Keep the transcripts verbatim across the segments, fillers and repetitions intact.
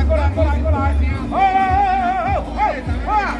过来，过来，过来！哦哦哦哦！哇！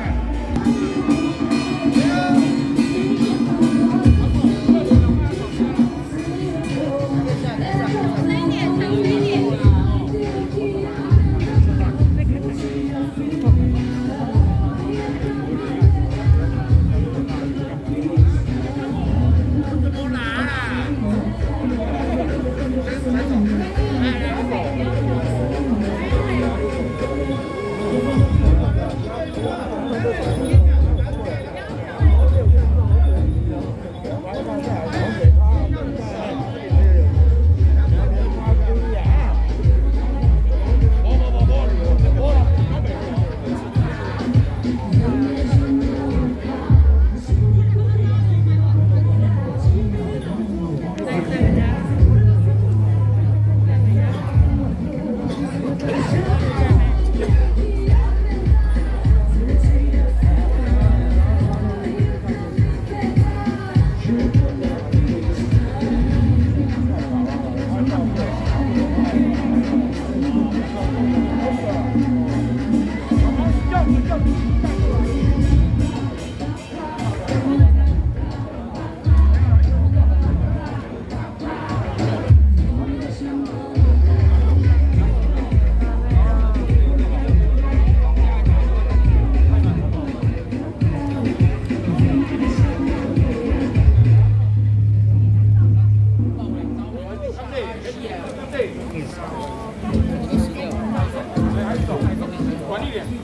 管理员。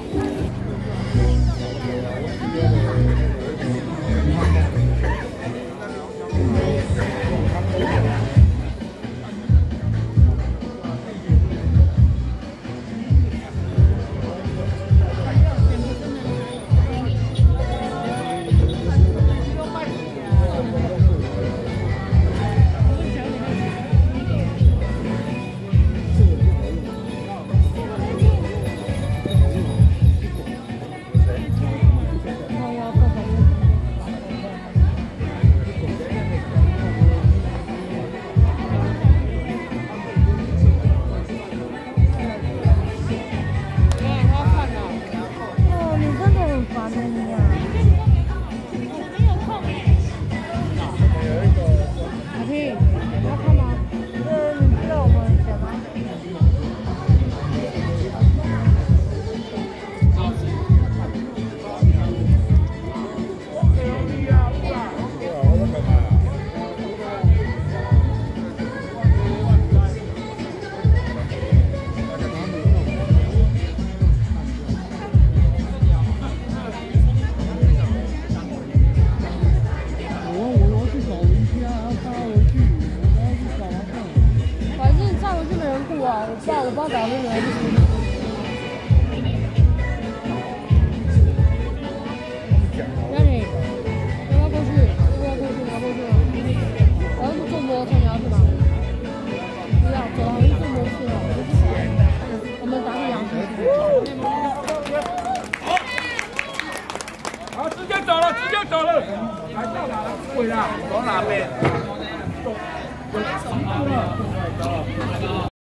我不知道，我不知道找那个人。那你要不要过去？要不要过去？你要过去吗？我要坐摩托车，你要去吗？不要，走，好像坐摩托车了。我们打你两拳。 好，直接走了，直接走了。来到哪了？回来，走哪边？走，走了。